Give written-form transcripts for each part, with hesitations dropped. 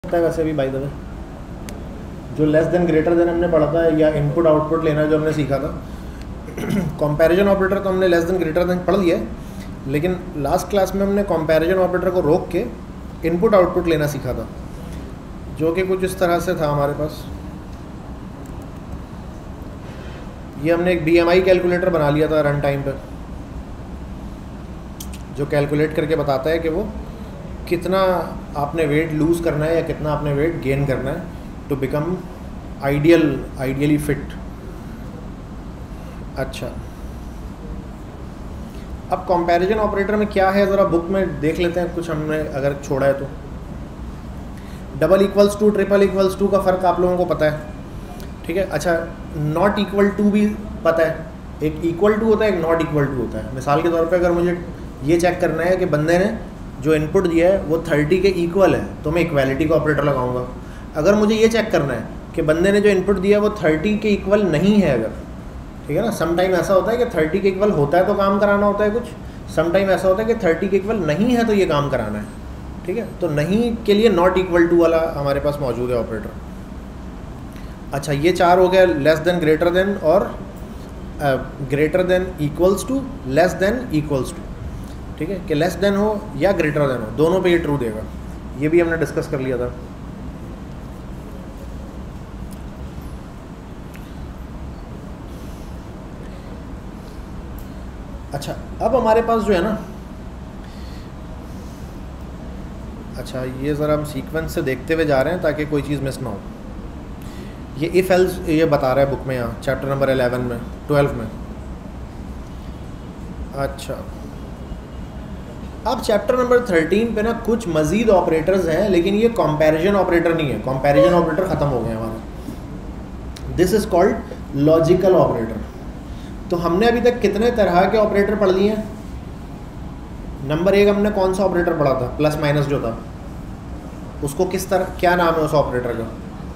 है वैसे भी बाय द वे जो लेस देन ग्रेटर देन हमने पढ़ा था या इनपुट आउटपुट लेना जो हमने सीखा था कंपैरिजन ऑपरेटर तो हमने लेस देन ग्रेटर देन पढ़ लिया है, लेकिन लास्ट क्लास में हमने कंपैरिजन ऑपरेटर को रोक के इनपुट आउटपुट लेना सीखा था, जो कि कुछ इस तरह से था हमारे पास। ये हमने एक BMI कैलकुलेटर बना लिया था रन टाइम पे, जो कैलकुलेट करके बताता है कि वो कितना आपने वेट लूज़ करना है या कितना आपने वेट गेन करना है टू बिकम आइडियली फिट। अच्छा, अब कंपैरिजन ऑपरेटर में क्या है ज़रा बुक में देख लेते हैं, कुछ हमने अगर छोड़ा है तो। Double equals to, triple equals to का फ़र्क आप लोगों को पता है, ठीक है। अच्छा, नॉट इक्वल टू भी पता है, एक इक्वल टू होता है, एक नॉट इक्वल टू होता है। मिसाल के तौर पे अगर मुझे ये चेक करना है कि बंदे ने जो इनपुट दिया है वो 30 के इक्वल है तो मैं इक्वालिटी का ऑपरेटर लगाऊंगा। अगर मुझे ये चेक करना है कि बंदे ने जो इनपुट दिया है वो 30 के इक्वल नहीं है अगर, ठीक है ना, सम टाइम ऐसा होता है कि 30 के इक्वल होता है तो काम कराना होता है कुछ, सम टाइम ऐसा होता है कि 30 के इक्वल नहीं है तो ये काम कराना है, ठीक है। तो नहीं के लिए नॉट इक्वल टू वाला हमारे पास मौजूद है ऑपरेटर। अच्छा, ये चार हो गया, लेस देन, ग्रेटर देन और greater than, equals to, less than, equals to, ठीक है, कि लेस देन हो या ग्रेटर देन हो, दोनों पे ये ट्रू देगा। ये भी हमने डिस्कस कर लिया था। अच्छा, अब हमारे पास जो है ना, अच्छा ये ज़रा हम सीक्वेंस से देखते हुए जा रहे हैं ताकि कोई चीज़ मिस ना हो। ये इफ़ एल्स ये बता रहा है बुक में, यहाँ चैप्टर नंबर 11 में, 12 में। अच्छा, अब चैप्टर नंबर 13 पे ना कुछ मज़ीद ऑपरेटर्स हैं, लेकिन ये कंपैरिजन ऑपरेटर नहीं है, कंपैरिजन ऑपरेटर ख़त्म हो गए हमारा। This is called logical operator. तो हमने अभी तक कितने तरह के ऑपरेटर पढ़ लिए हैं? नंबर 1 हमने कौन सा ऑपरेटर पढ़ा था? प्लस माइनस जो था, उसको किस तरह, क्या नाम है उस ऑपरेटर का?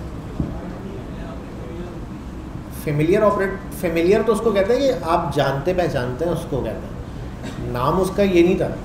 Familiar operator. फेमिलियर तो उसको कहते हैं कि आप जानते पहचानते हैं, उसको कहते हैं, नाम उसका ये नहीं था।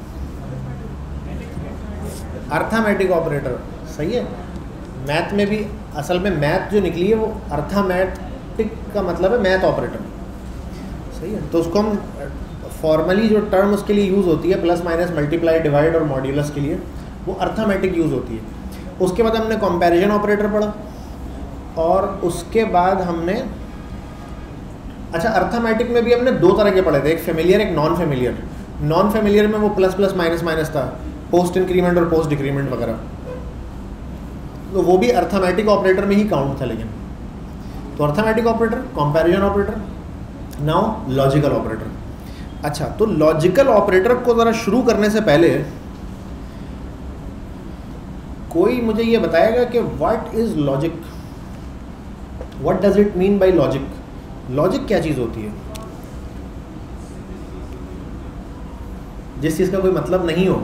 अर्थमेटिक ऑपरेटर, सही है। मैथ में भी असल में मैथ जो निकली है वो अर्थमेटिक का मतलब है मैथ ऑपरेटर, सही है। तो उसको हम फॉर्मली जो टर्म उसके लिए यूज़ होती है, प्लस माइनस मल्टीप्लाई डिवाइड और मॉड्यूलस के लिए, वो अर्थमेटिक यूज़ होती है। उसके बाद हमने कंपैरिजन ऑपरेटर पढ़ा, और उसके बाद हमने, अच्छा अर्थमेटिक में भी हमने दो तरह के पढ़े थे, एक फेमिलियर एक नॉन फेमिलियर। नॉन फेमिलियर में वो प्लस प्लस माइनस माइनस था, पोस्ट इंक्रीमेंट और पोस्ट डिक्रीमेंट वगैरह, तो वो भी अर्थमेटिक ऑपरेटर में ही काउंट था। लेकिन तो arithmetic operator, comparison operator, now logical operator. अच्छा, तो लॉजिकल ऑपरेटर को ज़रा शुरू करने से पहले कोई मुझे ये बताएगा कि what is logic, what does it mean by logic? Logic क्या चीज़ होती है? जिस चीज़ का कोई मतलब नहीं हो,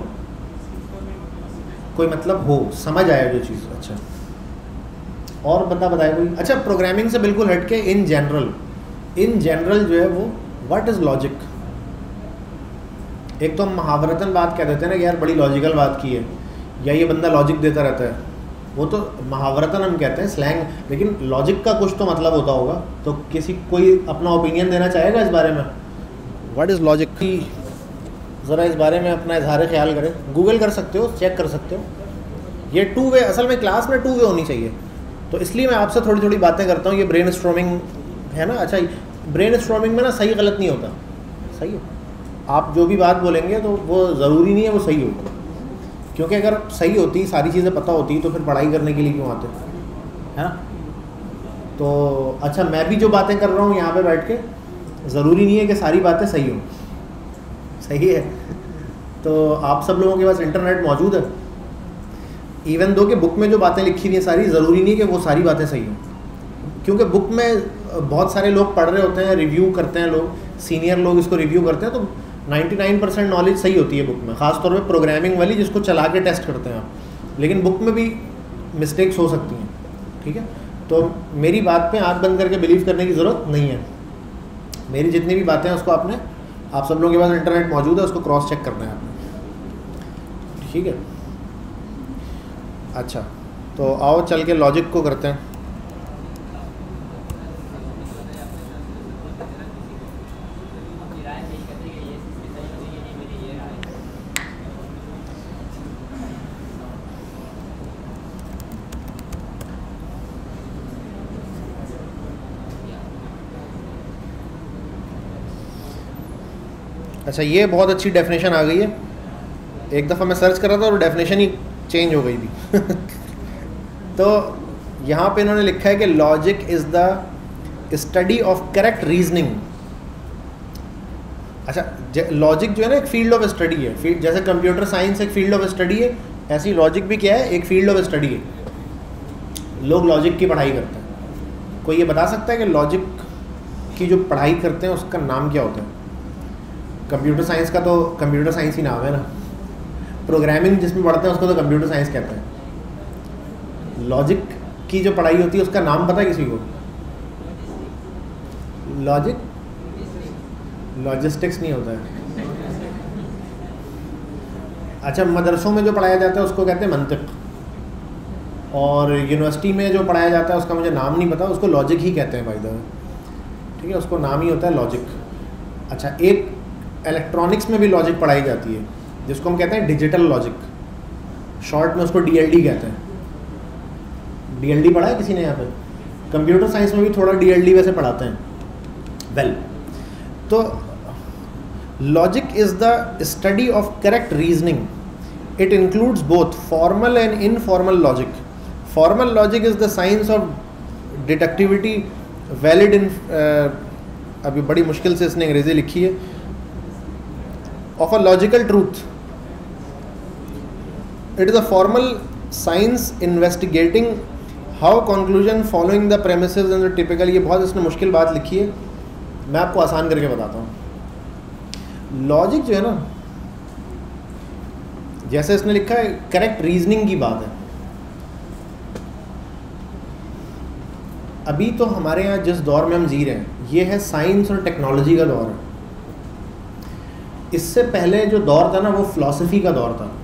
कोई मतलब हो, समझ आया जो चीज़। अच्छा, और बंदा बताए कोई। अच्छा, प्रोग्रामिंग से बिल्कुल हटके इन जनरल जो है वो व्हाट इज़ लॉजिक? एक तो हम मुहावरतन बात कह देते हैं ना कि यार बड़ी लॉजिकल बात की है, या ये बंदा लॉजिक देता रहता है, वो तो मुहावरतन हम कहते हैं, स्लैंग। लेकिन लॉजिक का कुछ तो मतलब होता होगा, तो कोई अपना ओपिनियन देना चाहेगा इस बारे में? व्हाट इज़ लॉजिक की ज़रा इस बारे में अपना इजहार ख्याल करें। गूगल कर सकते हो, चेक कर सकते हो। ये 2 वे, असल में क्लास में 2 वे होनी चाहिए, तो इसलिए मैं आपसे थोड़ी थोड़ी बातें करता हूँ। ये ब्रेन स्ट्रॉमिंग है ना। अच्छा, ब्रेन स्ट्रॉमिंग में ना सही गलत नहीं होता, सही है। आप जो भी बात बोलेंगे तो वो ज़रूरी नहीं है वो सही हो, क्योंकि अगर सही होती, सारी चीज़ें पता होती, तो फिर पढ़ाई करने के लिए क्यों आते, है ना। तो अच्छा, मैं भी जो बातें कर रहा हूँ यहाँ पे बैठ के, ज़रूरी नहीं है कि सारी बातें सही हों, सही है। तो आप सब लोगों के पास इंटरनेट मौजूद है, इवन दो कि बुक में जो बातें लिखी हुई हैं सारी, ज़रूरी नहीं है कि वो सारी बातें सही हों, क्योंकि बुक में बहुत सारे लोग पढ़ रहे होते हैं, रिव्यू करते हैं लोग, सीनियर लोग इसको रिव्यू करते हैं, तो 99% नॉलेज सही होती है बुक में, ख़ासतौर पे प्रोग्रामिंग वाली जिसको चला के टेस्ट करते हैं आप। लेकिन बुक में भी मिस्टेक्स हो सकती हैं, ठीक है। तो मेरी बात पे आँख बंद करके बिलीव करने की ज़रूरत नहीं है। मेरी जितनी भी बातें हैं उसको आपने, आप सब लोगों के पास इंटरनेट मौजूद है, उसको क्रॉस चेक करना है आपने, ठीक है। अच्छा, तो आओ चल के लॉजिक को करते हैं। अच्छा, ये बहुत अच्छी डेफिनेशन आ गई है। एक दफ़ा मैं सर्च कर रहा था और डेफिनेशन ही चेंज हो गई थी तो यहाँ पे इन्होंने लिखा है कि logic is the study of correct reasoning. अच्छा, लॉजिक जो है ना एक फील्ड ऑफ स्टडी है। जैसे कंप्यूटर साइंस एक फील्ड ऑफ स्टडी है, ऐसी लॉजिक भी क्या है, एक फील्ड ऑफ स्टडी है। लोग लॉजिक की पढ़ाई करते हैं। कोई ये बता सकता है कि लॉजिक की जो पढ़ाई करते हैं उसका नाम क्या होता है? कंप्यूटर साइंस का तो कंप्यूटर साइंस ही नाम है ना। प्रोग्रामिंग जिसमें पढ़ते हैं उसको तो कंप्यूटर साइंस कहते हैं। लॉजिक की जो पढ़ाई होती है उसका नाम पता है किसी को? लॉजिस्टिक्स नहीं होता है। अच्छा, मदरसों में जो पढ़ाया जाता है उसको कहते हैं मंतिक, और यूनिवर्सिटी में जो पढ़ाया जाता है उसका मुझे नाम नहीं पता, उसको लॉजिक ही कहते हैं भाई द। ठीक है, उसको नाम ही होता है लॉजिक। अच्छा, एक इलेक्ट्रॉनिक्स में भी लॉजिक पढ़ाई जाती है जिसको हम कहते हैं डिजिटल लॉजिक, शॉर्ट में उसको डीएलडी कहते हैं। डीएलडी पढ़ा है किसी ने यहाँ पे? कंप्यूटर साइंस में भी थोड़ा डीएलडी वैसे पढ़ाते हैं। वेल, तो logic is the study of correct reasoning. It includes both formal and informal logic. Formal logic is the science of deductively valid in, अभी बड़ी मुश्किल से इसने अंग्रेजी लिखी है, of a logical truth. It is a formal science investigating how conclusion following the premises and the typical। ये बहुत इसने मुश्किल बात लिखी है, मैं आपको आसान करके बताता हूँ। लॉजिक जो है ना, जैसे इसने लिखा है करेक्ट रीजनिंग की बात है। अभी तो हमारे यहाँ जिस दौर में हम जी रहे हैं ये है साइंस और टेक्नोलॉजी का दौर है। इससे पहले जो दौर था ना वो फ़िलासफ़ी का दौर था।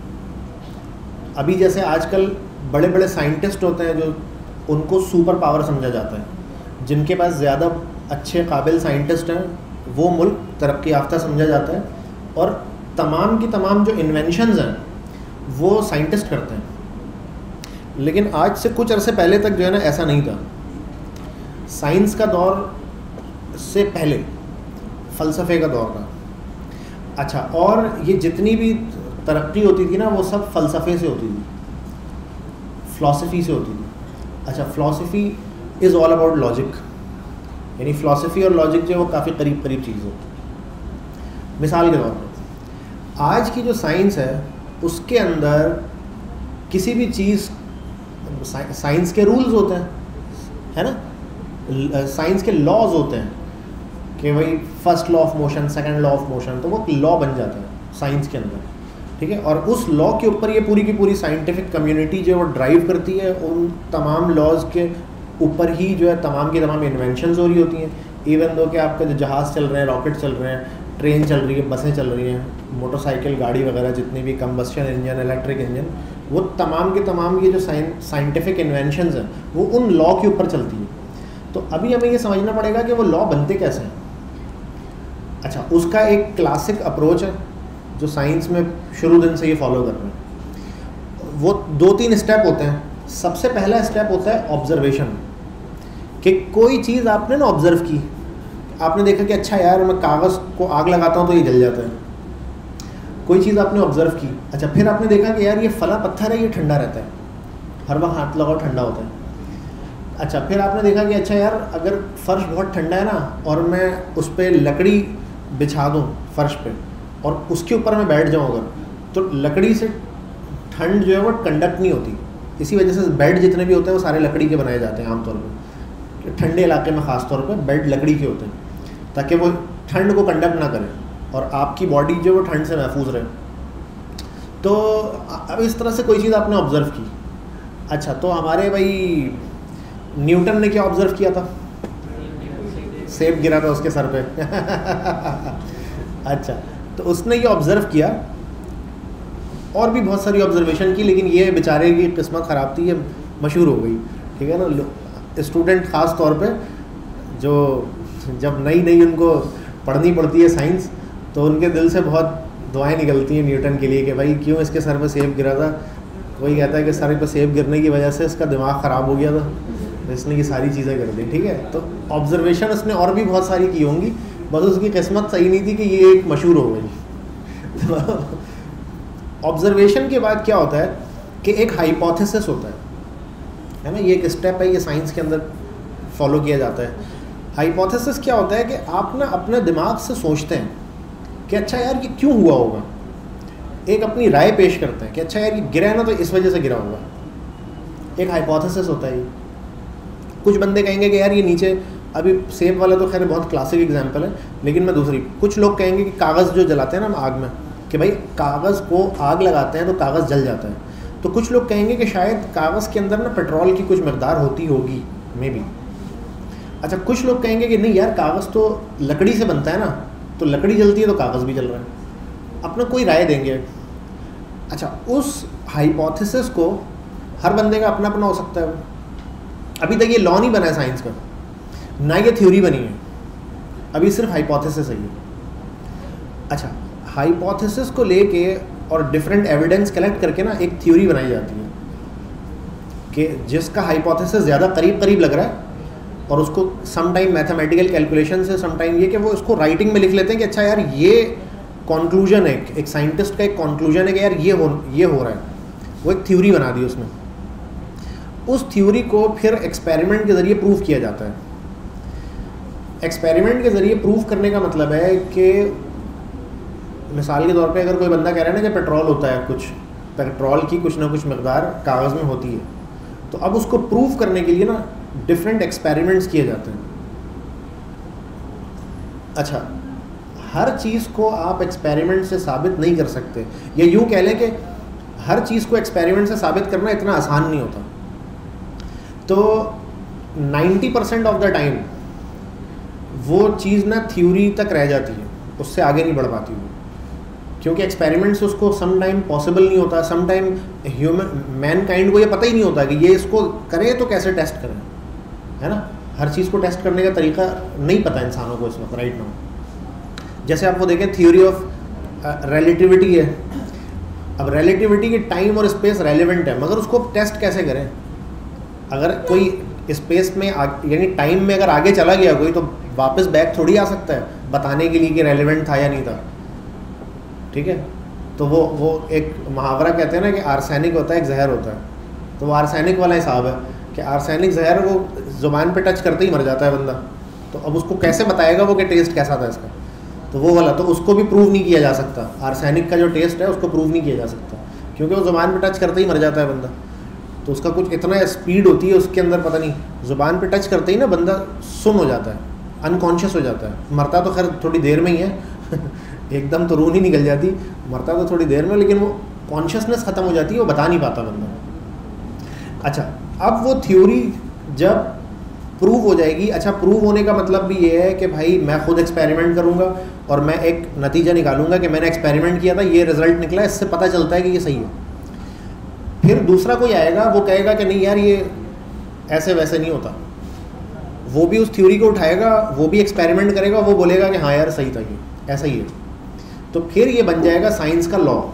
अभी जैसे आजकल बड़े बड़े साइंटिस्ट होते हैं जो उनको सुपर पावर समझा जाता है, जिनके पास ज़्यादा अच्छे काबिल साइंटिस्ट हैं वो मुल्क तरक्की याफ्ता समझा जाता है, और तमाम की तमाम जो इन्वेंशंस हैं वो साइंटिस्ट करते हैं। लेकिन आज से कुछ अरसे पहले तक जो है ना ऐसा नहीं था। साइंस का दौर से पहले फ़लसफ़े का दौर था। अच्छा, और ये जितनी भी तरक्की होती थी ना वो सब फ़लसफ़े से होती थी, फ़िलासफ़ी से होती थी। अच्छा, philosophy is all about logic, यानी फ़िलासफ़ी और लॉजिक जो है वो काफ़ी करीब करीब चीज़ होती है। मिसाल के तौर पर आज की जो साइंस है उसके अंदर किसी भी चीज़, साइंस के रूल्स होते हैं, है ना, साइंस के लॉज होते हैं कि भाई first law of motion, second law of motion, तो वो लॉ बन जाता है साइंस के अंदर। ठीक है, और उस लॉ के ऊपर ये पूरी की पूरी साइंटिफिक कम्युनिटी जो वो ड्राइव करती है, उन तमाम लॉज के ऊपर ही जो है तमाम की तमाम इन्वेंशंस हो रही होती हैं। इवन दो कि आपका जो जहाज़ चल रहे हैं, रॉकेट चल रहे हैं, ट्रेन चल रही है, बसें चल रही हैं, मोटरसाइकिल, गाड़ी वगैरह जितनी भी कंबस्शन इंजन, इलेक्ट्रिक इंजन, वो तमाम के तमाम ये जो साइंटिफिक इन्वेंशंस हैं वो उन लॉ के ऊपर चलती है। तो अभी हमें ये समझना पड़ेगा कि वो लॉ बनते कैसे हैं। अच्छा, उसका एक क्लासिक अप्रोच है जो साइंस में शुरू दिन से ये फॉलो कर रहे हैं। वो 2-3 स्टेप होते हैं। सबसे पहला स्टेप होता है ऑब्जर्वेशन, कि कोई चीज़ आपने ना ऑब्ज़र्व की, आपने देखा कि अच्छा यार मैं कागज़ को आग लगाता हूँ तो ये जल जाता है, कोई चीज़ आपने ऑब्ज़र्व की। अच्छा, फिर आपने देखा कि यार ये फला पत्थर है, ये ठंडा रहता है, हर वक्त हाथ लगाओ ठंडा होता है। अच्छा, फिर आपने देखा कि अच्छा यार अगर फ़र्श बहुत ठंडा है ना और मैं उस पर लकड़ी बिछा दूँ फ़र्श पे और उसके ऊपर मैं बैठ जाऊँ अगर, तो लकड़ी से ठंड जो है वो कंडक्ट नहीं होती। इसी वजह से बेड जितने भी होते हैं वो सारे लकड़ी के बनाए जाते हैं आमतौर पर, ठंडे इलाके में ख़ास तौर पे बेड लकड़ी के होते हैं ताकि वो ठंड को कंडक्ट ना करें और आपकी बॉडी जो वो ठंड से महफूज रहे। तो अब इस तरह से कोई चीज़ आपने ऑब्ज़र्व की। अच्छा, तो हमारे भाई न्यूटन ने क्या ऑब्ज़र्व किया था? सेब गिरा था उसके सर पे अच्छा, तो उसने ये ऑब्ज़र्व किया और भी बहुत सारी ऑब्जर्वेशन की, लेकिन ये बेचारे की किस्मत ख़राब थी, ये मशहूर हो गई, ठीक है ना। स्टूडेंट ख़ास तौर पे जो जब नई नई उनको पढ़नी पड़ती है साइंस, तो उनके दिल से बहुत दुआएं निकलती हैं न्यूटन के लिए कि भाई क्यों इसके सर पे सेब गिरा था। कोई कहता है कि सर पे सेब गिरने की वजह से इसका दिमाग ख़राब हो गया था, तो इसने ये सारी चीज़ें कर दी, ठीक है। तो ऑब्जर्वेशन उसने और भी बहुत सारी की होंगी, बस उसकी किस्मत सही नहीं थी कि ये एक मशहूर हो गई। ऑब्जर्वेशन के बाद क्या होता है कि एक हाइपोथेसिस होता है ना, ये एक स्टेप है, ये साइंस के अंदर फॉलो किया जाता है। हाइपोथेसिस क्या होता है कि आप ना अपने दिमाग से सोचते हैं कि अच्छा यार ये क्यों हुआ होगा, एक अपनी राय पेश करते हैं कि अच्छा यार ये गिरा है ना तो इस वजह से गिरा होगा। एक हाइपोथेसिस होता है ये। कुछ बंदे कहेंगे कि यार ये नीचे, अभी सेब वाला तो खैर बहुत क्लासिक एग्जांपल है, लेकिन मैं दूसरी, कुछ लोग कहेंगे कि कागज़ जो जलाते हैं ना आग में, कि भाई कागज़ को आग लगाते हैं तो कागज़ जल जाता है। तो कुछ लोग कहेंगे कि शायद कागज़ के अंदर ना पेट्रोल की कुछ मकदार होती होगी, मे बी। अच्छा, कुछ लोग कहेंगे कि नहीं यार कागज़ तो लकड़ी से बनता है ना, तो लकड़ी जलती है तो कागज़ भी जल रहा है। अपना कोई राय देंगे। अच्छा, उस हाइपोथेसिस को हर बंदे का अपना अपना हो सकता है। अभी तक ये लॉ नहीं बना है साइंस का, ना ये थ्योरी बनी है, अभी सिर्फ हाइपोथेसिस है ये। अच्छा, हाइपोथेसिस को लेके और डिफरेंट एविडेंस कलेक्ट करके ना एक थ्योरी बनाई जाती है कि जिसका हाइपोथेसिस ज़्यादा करीब करीब लग रहा है, और उसको सम टाइम मैथमेटिकल कैलकुलेशन से, सम टाइम ये कि वो उसको राइटिंग में लिख लेते हैं कि अच्छा यार ये कॉन्क्लूजन है, एक साइंटिस्ट का एक कॉन्क्लूजन है कि यार ये हो रहा है। वो एक थ्योरी बना दी उसने। उस थ्योरी को फिर एक्सपेरिमेंट के ज़रिए प्रूव किया जाता है। एक्सपेरिमेंट के ज़रिए प्रूव करने का मतलब है कि मिसाल के तौर पे अगर कोई बंदा कह रहा है ना कि पेट्रोल होता है, कुछ पेट्रोल की कुछ ना कुछ मकदार कागज़ में होती है, तो अब उसको प्रूव करने के लिए ना डिफरेंट एक्सपेरिमेंट्स किए जाते हैं। अच्छा, हर चीज़ को आप एक्सपेरिमेंट से साबित नहीं कर सकते, या यूँ कह लें कि हर चीज़ को एक्सपेरिमेंट से साबित करना इतना आसान नहीं होता। तो 90% ऑफ द टाइम वो चीज़ ना थ्योरी तक रह जाती है, उससे आगे नहीं बढ़ पाती वो, क्योंकि एक्सपेरिमेंट से उसको सम टाइम पॉसिबल नहीं होता। सम टाइम मैन काइंड को ये पता ही नहीं होता कि ये इसको करें तो कैसे टेस्ट करें, है ना। हर चीज़ को टेस्ट करने का तरीका नहीं पता इंसानों को इस वक्त, राइट नाउ। जैसे आप वो देखें, थ्योरी ऑफ रिलेटिविटी है। अब रिलेटिविटी की टाइम और स्पेस रेलिवेंट है, मगर उसको टेस्ट कैसे करें। अगर कोई स्पेस में यानी टाइम में अगर आगे चला गया कोई, तो वापस बैक थोड़ी आ सकता है बताने के लिए कि रेलिवेंट था या नहीं था, ठीक है। तो वो एक मुहावरा कहते हैं ना कि आर्सेनिक होता है, एक जहर होता है। तो वो आर्सेनिक वाला हिसाब है कि आर्सेनिक जहर वो ज़ुबान पे टच करते ही मर जाता है बंदा। तो अब उसको कैसे बताएगा वो कि टेस्ट कैसा था इसका, तो वो वाला तो उसको भी प्रूव नहीं किया जा सकता। आर्सेनिक का जो टेस्ट है उसको प्रूव नहीं किया जा सकता, क्योंकि वो ज़ुबान पे टच करते ही मर जाता है बंदा। तो उसका कुछ इतना स्पीड होती है उसके अंदर, पता नहीं, ज़ुबान पे टच करते ही ना बंदा सुन हो जाता है, अनकॉन्शियस हो जाता है। मरता तो खैर थोड़ी देर में ही है एकदम तो रूह नहीं निकल जाती, मरता तो थोड़ी देर में, लेकिन वो कॉन्शियसनेस ख़त्म हो जाती है, वो बता नहीं पाता बंदा। अच्छा, अब वो थ्योरी जब प्रूव हो जाएगी, अच्छा प्रूव होने का मतलब भी ये है कि भाई मैं खुद एक्सपेरिमेंट करूँगा और मैं एक नतीजा निकालूंगा कि मैंने एक्सपेरिमेंट किया था, ये रिज़ल्ट निकला, इससे पता चलता है कि ये सही है। फिर दूसरा कोई आएगा, वो कहेगा कि नहीं यार ये ऐसे वैसे नहीं होता, वो भी उस थ्योरी को उठाएगा, वो भी एक्सपेरिमेंट करेगा, वो बोलेगा कि हाँ यार सही था, ये ऐसा ही है। तो फिर ये बन जाएगा साइंस का लॉ,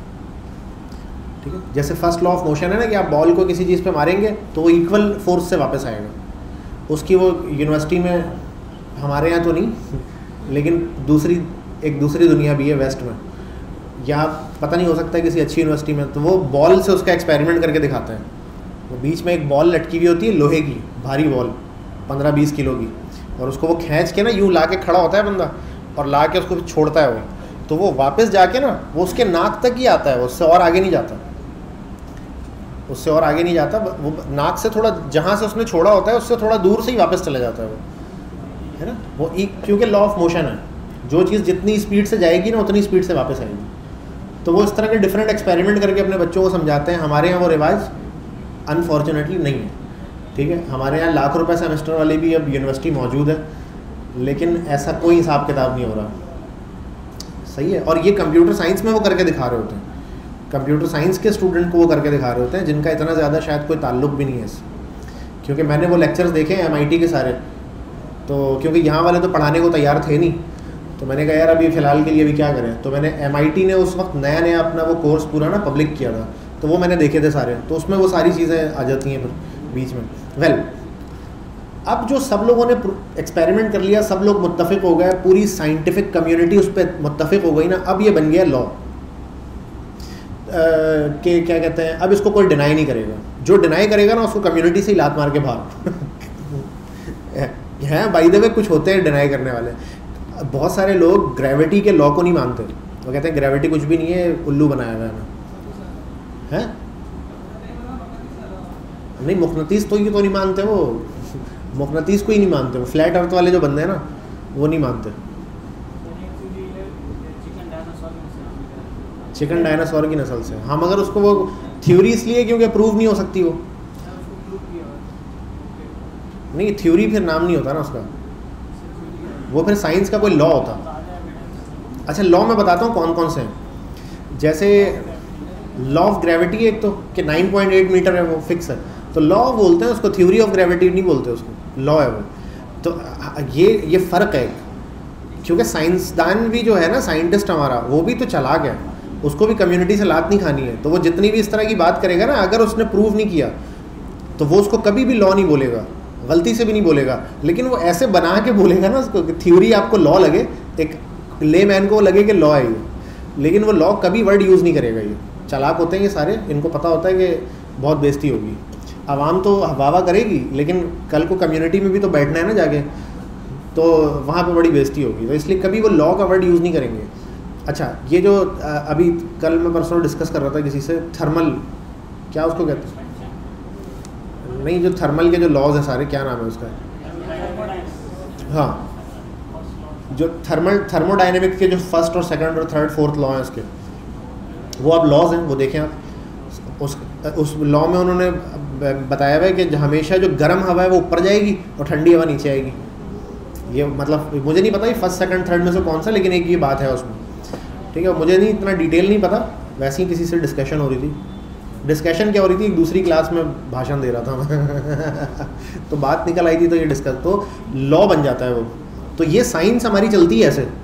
ठीक है। जैसे फर्स्ट लॉ ऑफ मोशन है ना कि आप बॉल को किसी चीज़ पे मारेंगे तो वो इक्वल फोर्स से वापस आएगा। उसकी वो यूनिवर्सिटी में, हमारे यहाँ तो नहीं लेकिन एक दूसरी दुनिया भी है वेस्ट में, या पता नहीं हो सकता है किसी अच्छी यूनिवर्सिटी में, तो वो बॉल से उसका एक्सपेरिमेंट करके दिखाते हैं। वो बीच में एक बॉल लटकी हुई होती है, लोहे की भारी बॉल 15-20 किलो की, और उसको वो खींच के ना यूँ ला के खड़ा होता है बंदा, और ला के उसको छोड़ता है वो, तो वो वापस जाके ना वो उसके नाक तक ही आता है, उससे और आगे नहीं जाता, उससे और आगे नहीं जाता। वो नाक से थोड़ा, जहाँ से उसने छोड़ा होता है उससे थोड़ा दूर से ही वापस चला जाता है वो, है ना। वो क्योंकि लॉ ऑफ मोशन है, जो चीज़ जितनी स्पीड से जाएगी ना उतनी स्पीड से वापस आएगी। तो वो इस तरह के डिफरेंट एक्सपेरिमेंट करके अपने बच्चों को समझाते हैं। हमारे यहाँ वो रिवाज अनफॉर्चुनेटली नहीं है, ठीक है। हमारे यहाँ लाख रुपए सेमेस्टर वाली भी अब यूनिवर्सिटी मौजूद है, लेकिन ऐसा कोई हिसाब किताब नहीं हो रहा, सही है। और ये कंप्यूटर साइंस में वो करके दिखा रहे होते हैं कंप्यूटर साइंस के स्टूडेंट को वो करके दिखा रहे होते हैं, जिनका इतना ज़्यादा शायद कोई ताल्लुक भी नहीं है इससे। क्योंकि मैंने वो लेक्चर्स देखे हैं MIT के सारे, तो क्योंकि यहाँ वाले तो पढ़ाने को तैयार थे नहीं, तो मैंने कहा यार अभी फ़िलहाल के लिए अभी क्या करें। तो मैंने MIT ने उस वक्त नया नया अपना वो कोर्स पूरा ना पब्लिक किया था, तो वो मैंने देखे थे सारे, तो उसमें वो सारी चीज़ें आ जाती हैं फिर बीच में। वेल, अब जो सब लोगों ने एक्सपेरिमेंट कर लिया, सब लोग मुत्तफिक हो गए, पूरी साइंटिफिक कम्युनिटी उस पर मुत्तफिक हो गई ना, अब ये बन गया लॉ के क्या कहते हैं, अब इसको कोई डिनाई नहीं करेगा। जो डिनाई करेगा ना उसको कम्युनिटी से ही लात मार के बाहर हैं। बाय द वे कुछ होते हैं डिनाई करने वाले, बहुत सारे लोग ग्रेविटी के लॉ को नहीं मानते, वो कहते हैं ग्रेविटी कुछ भी नहीं है, उल्लू बनाया हुआ है। नहीं, मुक़नातीस तो ये तो नहीं मानते, वो मुक़नातीस को ही नहीं मानते, वो फ्लैट अर्थ वाले जो बंदे हैं ना वो नहीं मानते। चिकन डायनासोर की नस्ल से, हाँ, मगर उसको वो थ्योरी इसलिए क्योंकि प्रूव नहीं हो सकती वो, नहीं थ्योरी फिर नाम नहीं होता ना उसका, वो फिर साइंस का कोई लॉ होता। अच्छा, लॉ मैं बताता हूँ कौन कौन से हैं। जैसे लॉ ऑफ ग्रेविटी एक तो कि 9.8 मीटर है, वो फिक्स है, तो लॉ बोलते हैं उसको, थ्योरी ऑफ ग्रेविटी नहीं बोलते उसको, लॉ है वो। तो ये फ़र्क है, क्योंकि साइंसदान भी जो है ना, साइंटिस्ट हमारा, वो भी तो चालाक है, उसको भी कम्युनिटी से लात नहीं खानी है, तो वो जितनी भी इस तरह की बात करेगा ना, अगर उसने प्रूव नहीं किया तो वो उसको कभी भी लॉ नहीं बोलेगा, गलती से भी नहीं बोलेगा, लेकिन वो ऐसे बना के बोलेगा ना उसको, थ्योरी आपको लॉ लगे, एक ले मैन को लगे कि लॉ है ये, लेकिन वो लॉ कभी वर्ड यूज़ नहीं करेगा। ये चालाक होते हैं ये सारे, इनको पता होता है कि बहुत बेइज्जती होगी, आवाम तो हवा करेगी, लेकिन कल को कम्युनिटी में भी तो बैठना है ना जाके, तो वहाँ पे बड़ी बेइज्जती होगी, तो इसलिए कभी वो लॉ का वर्ड यूज़ नहीं करेंगे। अच्छा, ये जो अभी कल मैं परसों डिस्कस कर रहा था किसी से, थर्मल, क्या उसको कहते हैं, नहीं जो थर्मल के जो लॉज हैं सारे, क्या नाम है उसका, हाँ, जो थर्मोडायनेमिक्स के जो फर्स्ट और सेकंड और थर्ड फोर्थ लॉ हैं उसके, वो अब लॉज हैं, वो देखें आप, उस लॉ में उन्होंने बताया हुआ है कि हमेशा जो गर्म हवा है वो ऊपर जाएगी और ठंडी हवा नीचे आएगी। ये मतलब मुझे नहीं पता ये फर्स्ट सेकंड थर्ड में से कौन सा, लेकिन एक ये बात है उसमें, ठीक है। मुझे नहीं इतना डिटेल नहीं पता, वैसे ही किसी से डिस्कशन हो रही थी, डिस्कशन क्या हो रही थी, एक दूसरी क्लास में भाषण दे रहा था मैं तो बात निकल आई थी, तो ये डिस्कस, तो लॉ बन जाता है वो। तो ये साइंस हमारी चलती है ऐसे,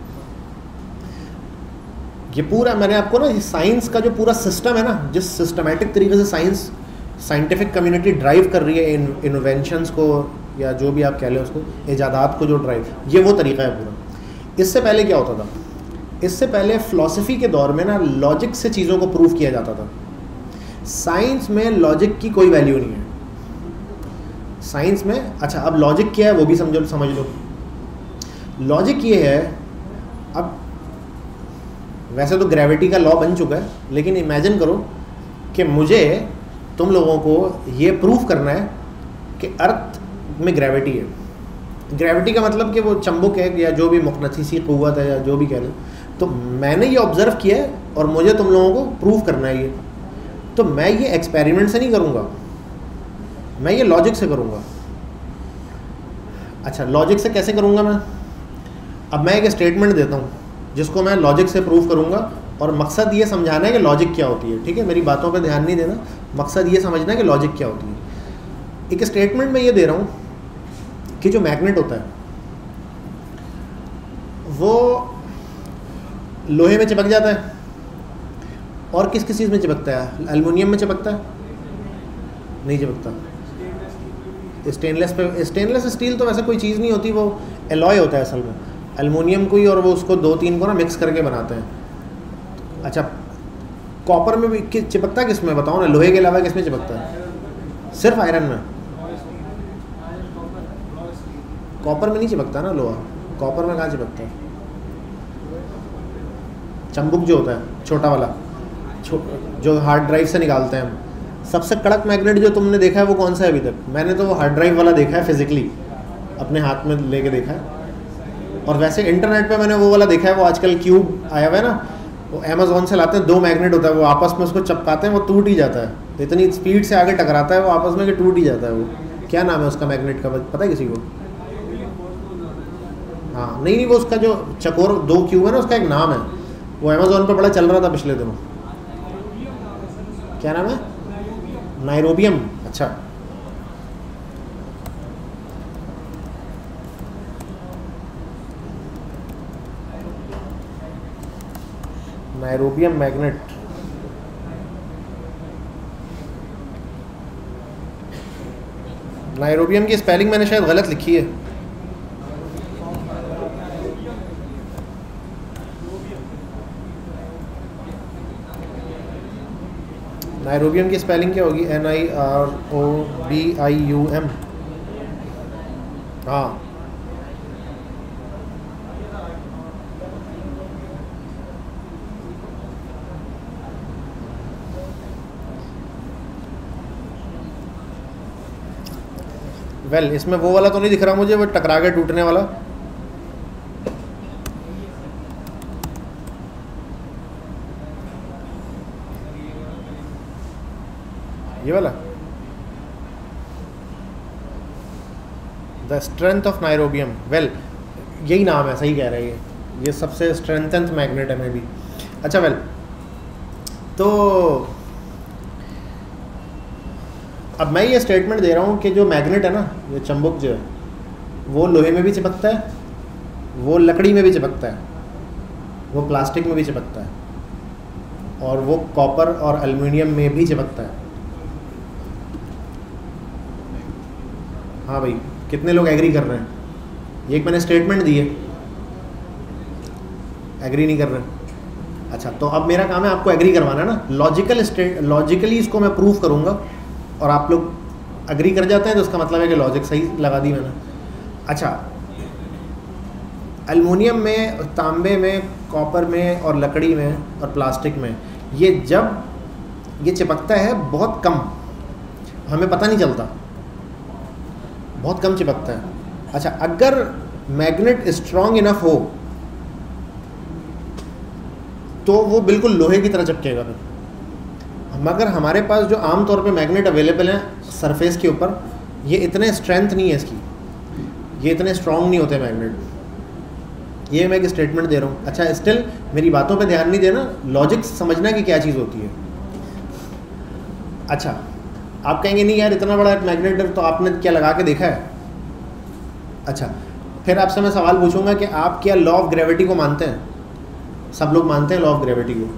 ये पूरा मैंने आपको ना, साइंस का जो पूरा सिस्टम है ना, जिस सिस्टमेटिक तरीके से साइंटिफिक कम्युनिटी ड्राइव कर रही है इन्वेंशंस को, या जो भी आप कह लें उसको, इजादात को जो ड्राइव, ये वो तरीका है पूरा। इससे पहले क्या होता था, इससे पहले फ़िलासफ़ी के दौर में ना लॉजिक से चीज़ों को प्रूव किया जाता था। साइंस में लॉजिक की कोई वैल्यू नहीं है साइंस में। अच्छा, अब लॉजिक क्या है वो भी समझ लो। लॉजिक ये है, अब वैसे तो ग्रेविटी का लॉ बन चुका है, लेकिन इमेजिन करो कि मुझे तुम लोगों को ये प्रूव करना है कि अर्थ में ग्रेविटी है। ग्रेविटी का मतलब कि वो चंबुक है या जो भी मुक़नातीसी क़ुव्वत है या जो भी कह लो, तो मैंने ये ऑब्ज़र्व किया है और मुझे तुम लोगों को प्रूव करना है ये, तो मैं ये एक्सपेरिमेंट से नहीं करूँगा, मैं ये लॉजिक से करूँगा। अच्छा, लॉजिक से कैसे करूँगा मैं? अब मैं एक स्टेटमेंट देता हूँ जिसको मैं लॉजिक से प्रूव करूँगा, और मकसद ये समझाना है कि लॉजिक क्या होती है, ठीक है। मेरी बातों पे ध्यान नहीं देना, मकसद ये समझना है कि लॉजिक क्या होती है। एक स्टेटमेंट मैं ये दे रहा हूँ कि जो मैग्नेट होता है वो लोहे में चिपक जाता है, और किस किस चीज़ में चिपकता है? एल्युमिनियम में चिपकता है? नहीं चिपकता। स्टेनलेस स्टील तो वैसे कोई चीज़ नहीं होती, वो एलॉय होता है असल में, एल्युमिनियम को ही, और वो उसको 2-3 को ना मिक्स करके बनाते हैं। अच्छा, कॉपर में भी चिपकता है, किस में बताओ ना, लोहे के अलावा किस में चिपकता है? सिर्फ आयरन में। कॉपर में नहीं चिपकता ना लोहा, कॉपर में कहाँ चिपकता है? चंबुक जो होता है छोटा वाला, जो हार्ड ड्राइव से निकालते हैं हम, सबसे कड़क मैग्नेट जो तुमने देखा है वो कौन सा है अभी तक? मैंने तो वो हार्ड ड्राइव वाला देखा है, फिजिकली अपने हाथ में लेके देखा है। और वैसे इंटरनेट पे मैंने वो वाला देखा है, वो आजकल क्यूब आया हुआ है ना, वो अमेज़ॉन से लाते हैं, 2 मैग्नेट होता है, वो आपस में उसको चिपकाते हैं, वो टूट ही जाता है, इतनी स्पीड से आगे टकराता है वो आपस में कि टूट ही जाता है। वो क्या नाम है उसका मैग्नेट का, पता है किसी को? हाँ, नहीं, वो उसका जो चकोर 2 क्यूब है ना, उसका एक नाम है, वो अमेज़ॉन पर बड़ा चल रहा था पिछले दिनों। क्या नाम है? नाइरोबियम। अच्छा, नाइरोबियम मैग्नेट। नाइरोबियम की स्पेलिंग मैंने शायद गलत लिखी है। नाइरोबियम की स्पेलिंग क्या होगी? NIROBIUM। हाँ, वेल इसमें वो वाला तो नहीं दिख रहा मुझे, वो टकरा के टूटने वाला। ये वाला, the strength of niobium. Well यही नाम है, सही कह रहे हैं, ये सबसे स्ट्रेंथेंड मैग्नेट है मे बी। अच्छा वेल, तो अब मैं ये स्टेटमेंट दे रहा हूँ कि जो मैग्नेट है ना, ये चुंबक जो है, वो लोहे में भी चिपकता है, वो लकड़ी में भी चिपकता है, वो प्लास्टिक में भी चिपकता है, और वो कॉपर और एल्युमिनियम में भी चिपकता है। हाँ भाई, कितने लोग एग्री कर रहे हैं? ये एक मैंने स्टेटमेंट दी है, एग्री नहीं कर रहे हैं। अच्छा, तो अब मेरा काम है आपको एग्री करवाना है ना। लॉजिकली इसको मैं प्रूफ करूँगा और आप लोग एग्री कर जाते हैं तो उसका मतलब है कि लॉजिक सही लगा दी मैंने। अच्छा, एल्युमिनियम में, तांबे में, कॉपर में और लकड़ी में और प्लास्टिक में ये जब ये चिपकता है बहुत कम, हमें पता नहीं चलता, बहुत कम चिपकता है। अच्छा, अगर मैग्नेट स्ट्रॉन्ग इनफ हो तो वो बिल्कुल लोहे की तरह चिपकेगा। फिर मगर हमारे पास जो आम तौर पे मैग्नेट अवेलेबल हैं सरफेस के ऊपर, ये इतने स्ट्रेंथ नहीं है इसकी, ये इतने स्ट्रॉन्ग नहीं होते मैग्नेट। ये मैं एक स्टेटमेंट दे रहा हूँ। अच्छा, स्टिल मेरी बातों पे ध्यान नहीं देना, लॉजिक समझना कि क्या चीज़ होती है। अच्छा, आप कहेंगे नहीं यार इतना बड़ा मैग्नेट तो आपने क्या लगा के देखा है? अच्छा, फिर आपसे मैं सवाल पूछूंगा कि आप क्या लॉ ऑफ ग्रेविटी को मानते हैं? सब लोग मानते हैं लॉ ऑफ ग्रेविटी को।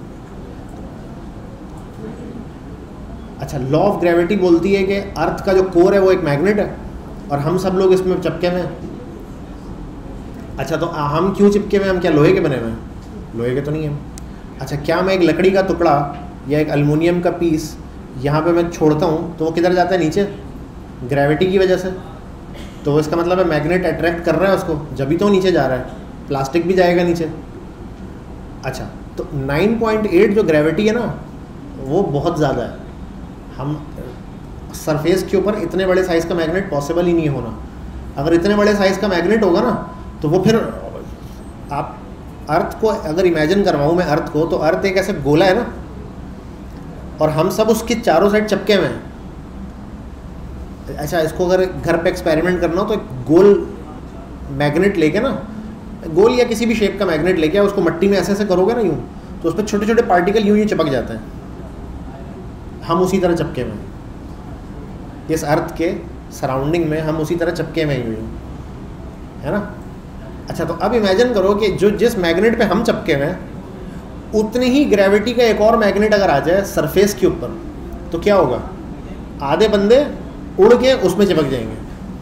अच्छा, लॉ ऑफ ग्रेविटी बोलती है कि अर्थ का जो कोर है वो एक मैग्नेट है और हम सब लोग इसमें चिपके हुए हैं। अच्छा, तो हम क्यों चिपके हुए हैं? हम क्या लोहे के बने हुए हैं? लोहे के तो नहीं हैं। अच्छा, क्या मैं एक लकड़ी का टुकड़ा या एक एल्युमिनियम का पीस यहाँ पे मैं छोड़ता हूँ तो वो किधर जाता है? नीचे, ग्रेविटी की वजह से। तो इसका मतलब है मैग्नेट अट्रैक्ट कर रहा है उसको, जब भी तो नीचे जा रहा है। प्लास्टिक भी जाएगा नीचे। अच्छा, तो 9.8 जो ग्रेविटी है ना, वो बहुत ज़्यादा है। हम सरफेस के ऊपर इतने बड़े साइज़ का मैग्नेट पॉसिबल ही नहीं होना। अगर इतने बड़े साइज़ का मैग्नेट होगा ना तो वो फिर आप अर्थ को अगर इमेजिन करवाऊँ मैं अर्थ को, तो अर्थ एक ऐसे गोला है ना और हम सब उसके चारों साइड चिपके हुए हैं। अच्छा, इसको अगर घर पे एक्सपेरिमेंट करना हो तो एक गोल मैग्नेट लेके ना, गोल या किसी भी शेप का मैग्नेट लेके उसको मट्टी में ऐसे ऐसे करोगे ना यूँ, तो उस पर छोटे छोटे पार्टिकल यूँ चिपक जाते हैं। हम उसी तरह चिपके हुए हैं, इस अर्थ के सराउंडिंग में हम उसी तरह चिपके हुए यूँ, है ना। अच्छा, तो अब इमेजिन करो कि जो जिस मैग्नेट पे हम चिपके हुए हैं उतनी ही ग्रेविटी का एक और मैग्नेट अगर आ जाए सरफेस के ऊपर तो क्या होगा? आधे बंदे उड़ के उसमें चिपक जाएंगे,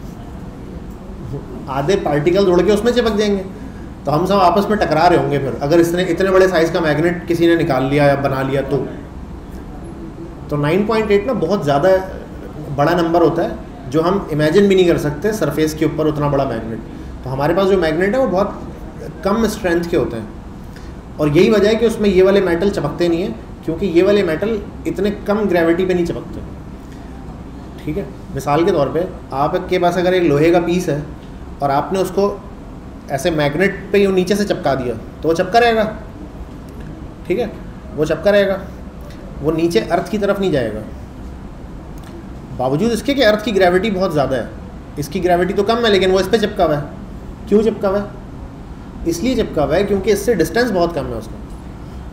आधे पार्टिकल उड़ के उसमें चिपक जाएंगे, तो हम सब आपस में टकरा रहे होंगे। फिर अगर इतने बड़े साइज़ का मैग्नेट किसी ने निकाल लिया या बना लिया तो 9.8 ना बहुत ज़्यादा बड़ा नंबर होता है, जो हम इमेजिन भी नहीं कर सकते सरफेस के ऊपर उतना बड़ा मैग्नेट। तो हमारे पास जो मैग्नेट है वो बहुत कम स्ट्रेंथ के होते हैं, और यही वजह है कि उसमें ये वाले मेटल चिपकते नहीं हैं, क्योंकि ये वाले मेटल इतने कम ग्रेविटी पे नहीं चिपकते। ठीक है, मिसाल के तौर पे आपके पास अगर एक लोहे का पीस है और आपने उसको ऐसे मैग्नेट पे यूँ नीचे से चिपका दिया तो वो चिपका रहेगा। ठीक है, वो चिपका रहेगा, वो नीचे अर्थ की तरफ नहीं जाएगा, बावजूद इसके कि अर्थ की ग्रेविटी बहुत ज़्यादा है। इसकी ग्रेविटी तो कम है लेकिन वो इस पर चिपका हुआ है। क्यों चिपका हुआ है? इसलिए चिपका हुआ है क्योंकि इससे डिस्टेंस बहुत कम है उसका।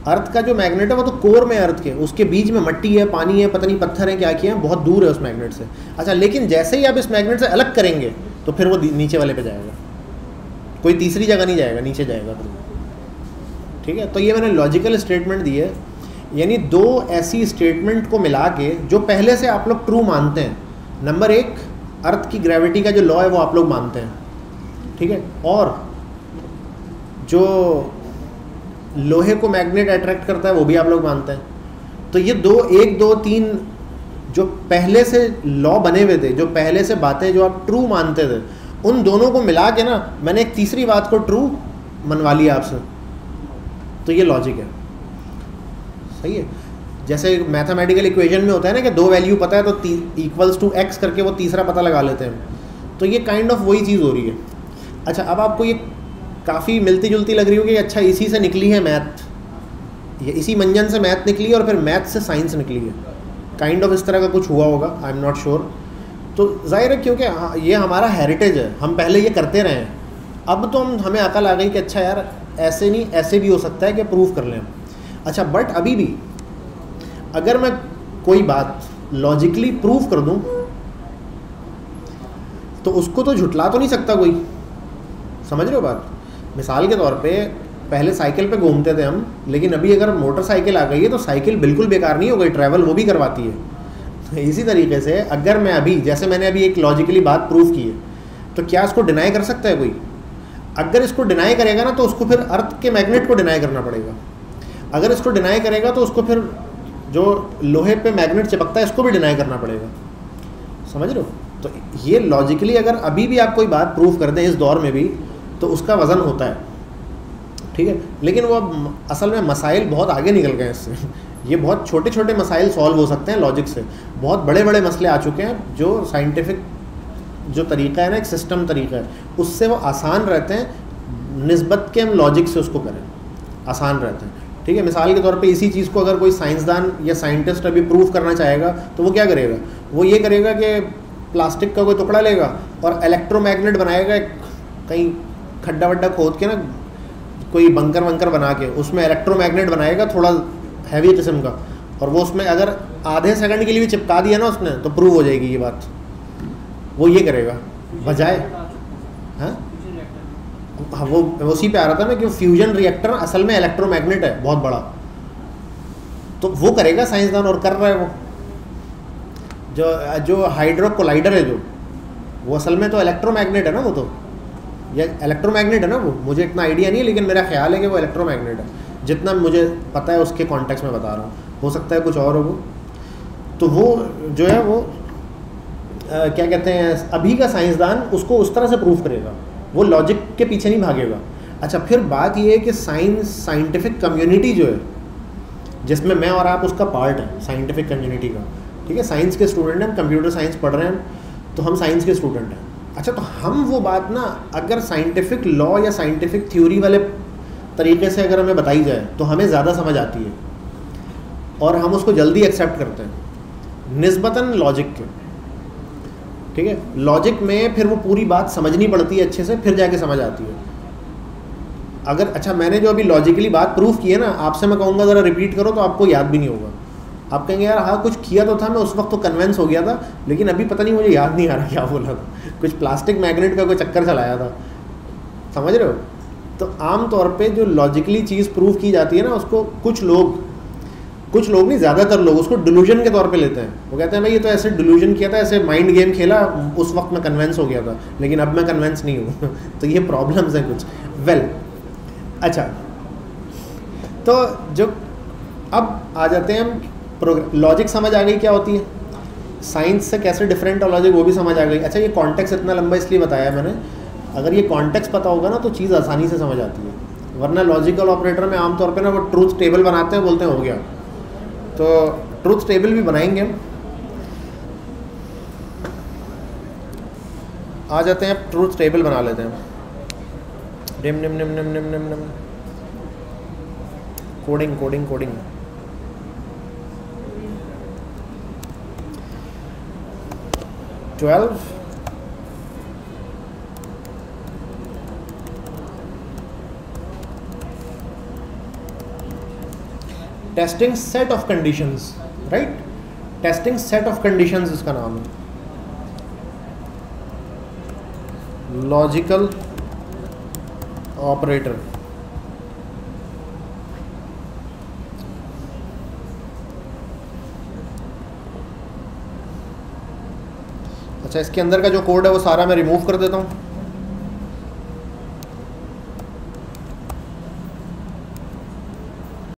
अर्थ का जो मैग्नेट है वो तो कोर में है अर्थ के, उसके बीच में मट्टी है, पानी है, पता नहीं पत्थर है, क्या किया है, बहुत दूर है उस मैग्नेट से। अच्छा, लेकिन जैसे ही आप इस मैग्नेट से अलग करेंगे तो फिर वो नीचे वाले पे जाएगा, कोई तीसरी जगह नहीं जाएगा, नीचे जाएगा फिर। ठीक है, तो ये मैंने लॉजिकल स्टेटमेंट दी है, यानी दो ऐसी स्टेटमेंट को मिला के जो पहले से आप लोग ट्रू मानते हैं। नंबर एक, अर्थ की ग्रेविटी का जो लॉ है वो आप लोग मानते हैं, ठीक है, और जो लोहे को मैग्नेट अट्रैक्ट करता है वो भी आप लोग मानते हैं। तो ये दो, एक दो तीन जो पहले से लॉ बने हुए थे, जो पहले से बातें जो आप ट्रू मानते थे, उन दोनों को मिला के ना मैंने एक तीसरी बात को ट्रू मनवा लिया आपसे। तो ये लॉजिक है, सही है। जैसे मैथमेटिकल इक्वेशन में होता है ना कि दो वैल्यू पता है तो इक्वल्स टू एक्स करके वो तीसरा पता लगा लेते हैं, तो ये काइंड ऑफ वही चीज़ हो रही है। अच्छा, अब आपको ये काफ़ी मिलती जुलती लग रही होगी, अच्छा इसी से निकली है मैथ, ये इसी मंजन से मैथ निकली है और फिर मैथ से साइंस निकली है, काइंड ऑफ इस तरह का कुछ हुआ होगा, आई एम नॉट श्योर। तो जाहिर है क्योंकि ये हमारा हेरिटेज है, हम पहले ये करते रहे हैं, अब तो हमें अकल आ गई कि अच्छा यार ऐसे नहीं, ऐसे भी हो सकता है कि प्रूव कर लें हम। अच्छा, बट अभी भी अगर मैं कोई बात लॉजिकली प्रूव कर दूं तो उसको तो झुटला तो नहीं सकता कोई, समझ रहे हो बात। मिसाल के तौर पे पहले साइकिल पे घूमते थे हम, लेकिन अभी अगर मोटरसाइकिल आ गई है तो साइकिल बिल्कुल बेकार नहीं हो गई, ट्रैवल वो भी करवाती है। तो इसी तरीके से अगर मैं अभी, जैसे मैंने अभी एक लॉजिकली बात प्रूव की है, तो क्या इसको डिनाई कर सकता है कोई? अगर इसको डिनाई करेगा ना तो उसको फिर अर्थ के मैग्नेट को डिनाई करना पड़ेगा, अगर इसको डिनाई करेगा तो उसको फिर जो लोहे पे मैग्नेट चिपकता है इसको भी डिनाई करना पड़ेगा, समझ रहे हो। तो ये लॉजिकली अगर अभी भी आप कोई बात प्रूव कर दें इस दौर में भी तो उसका वज़न होता है, ठीक है। लेकिन वो असल में मसाइल बहुत आगे निकल गए इससे, ये बहुत छोटे छोटे मसाइल सॉल्व हो सकते हैं लॉजिक से, बहुत बड़े बड़े मसले आ चुके हैं जो साइंटिफिक जो तरीका है ना, एक सिस्टम तरीका है, उससे वो आसान रहते हैं निस्बत के हम लॉजिक से उसको करें, आसान रहते हैं, ठीक है। मिसाल के तौर पे इसी चीज़ को अगर कोई साइंसदान या साइंटिस्ट अभी प्रूव करना चाहेगा तो वो क्या करेगा, वो ये करेगा कि प्लास्टिक का कोई टुकड़ा लेगा और इलेक्ट्रोमैग्नेट बनाएगा, कहीं खड्डा वड्डा खोद के ना, कोई बंकर वंकर बना के उसमें इलेक्ट्रोमैग्नेट बनाएगा थोड़ा हैवी किस्म का, और वो उसमें अगर आधे सेकंड के लिए भी चिपका दिया ना उसने तो प्रूव हो जाएगी ये बात। वो ये करेगा बजाय, हाँ वो उसी पे आ रहा था ना कि फ्यूजन रिएक्टर असल में इलेक्ट्रोमैग्नेट है बहुत बड़ा, तो वो करेगा साइंसदान, और कर रहा है वो। जो हाइड्रो कोलाइडर है जो, वो असल में तो इलेक्ट्रोमैग्नेट है ना, वो तो या इलेक्ट्रोमैग्नेट है ना, वो मुझे इतना आइडिया नहीं है लेकिन मेरा ख्याल है कि वो इलेक्ट्रोमैग्नेट है, जितना मुझे पता है उसके कॉन्टेक्स्ट में बता रहा हूँ, हो सकता है कुछ और हो वो। तो वो जो है वो क्या कहते हैं, अभी का साइंसदान उसको उस तरह से प्रूव करेगा, वो लॉजिक के पीछे नहीं भागेगा। अच्छा, फिर बात ये है कि साइंटिफिक कम्युनिटी जो है, जिसमें मैं और आप उसका पार्ट है, साइंटिफिक कम्युनिटी का, ठीक है, साइंस के स्टूडेंट हैं, हम कंप्यूटर साइंस पढ़ रहे हैं तो हम साइंस के स्टूडेंट हैं। अच्छा, तो हम वो बात ना अगर साइंटिफिक लॉ या साइंटिफिक थ्योरी वाले तरीके से अगर हमें बताई जाए तो हमें ज़्यादा समझ आती है और हम उसको जल्दी एक्सेप्ट करते हैं निस्बतन लॉजिक के, ठीक है। लॉजिक में फिर वो पूरी बात समझनी पड़ती है अच्छे से, फिर जाके समझ आती है। अगर अच्छा मैंने जो अभी लॉजिकली बात प्रूफ की है ना, आपसे मैं कहूँगा ज़रा रिपीट करो तो आपको याद भी नहीं होगा, आप कहेंगे यार हाँ कुछ किया तो था, मैं उस वक्त तो कन्वेंस हो गया था लेकिन अभी पता नहीं मुझे याद नहीं आ रहा क्या बोला था, कुछ प्लास्टिक मैग्नेट का कोई चक्कर चलाया था, समझ रहे हो। तो आम तौर पे जो लॉजिकली चीज़ प्रूव की जाती है ना, उसको कुछ लोग नहीं, ज़्यादातर लोग उसको डिल्यूजन के तौर पे लेते हैं। वो कहते हैं भाई ये तो ऐसे डिल्यूजन किया था, ऐसे माइंड गेम खेला, उस वक्त मैं कन्वेंस हो गया था लेकिन अब मैं कन्वेंस नहीं हूँ तो ये प्रॉब्लम्स हैं कुछ। अच्छा, तो जो अब आ जाते हैं हम लॉजिक समझ आ गई क्या होती है, साइंस से कैसे डिफरेंट है लॉजिक वो भी समझ आ गई। अच्छा, ये कॉन्टेक्स्ट इतना लंबा इसलिए बताया मैंने, अगर ये कॉन्टेक्स्ट पता होगा ना तो चीज़ आसानी से समझ आती है, वरना लॉजिकल ऑपरेटर में आमतौर पे ना वो ट्रूथ टेबल बनाते हैं, बोलते हैं हो गया। तो ट्रूथ टेबल भी बनाएंगे हम, आ जाते हैं ट्रूथ टेबल बना लेते हैं। निम निम निम निम निम निम निम coding coding coding 12 12 testing set of conditions, right, testing set of conditions इसका नाम है, लॉजिकल ऑपरेटर। अच्छा, इसके अंदर का जो कोड है वो सारा मैं रिमूव कर देता हूँ।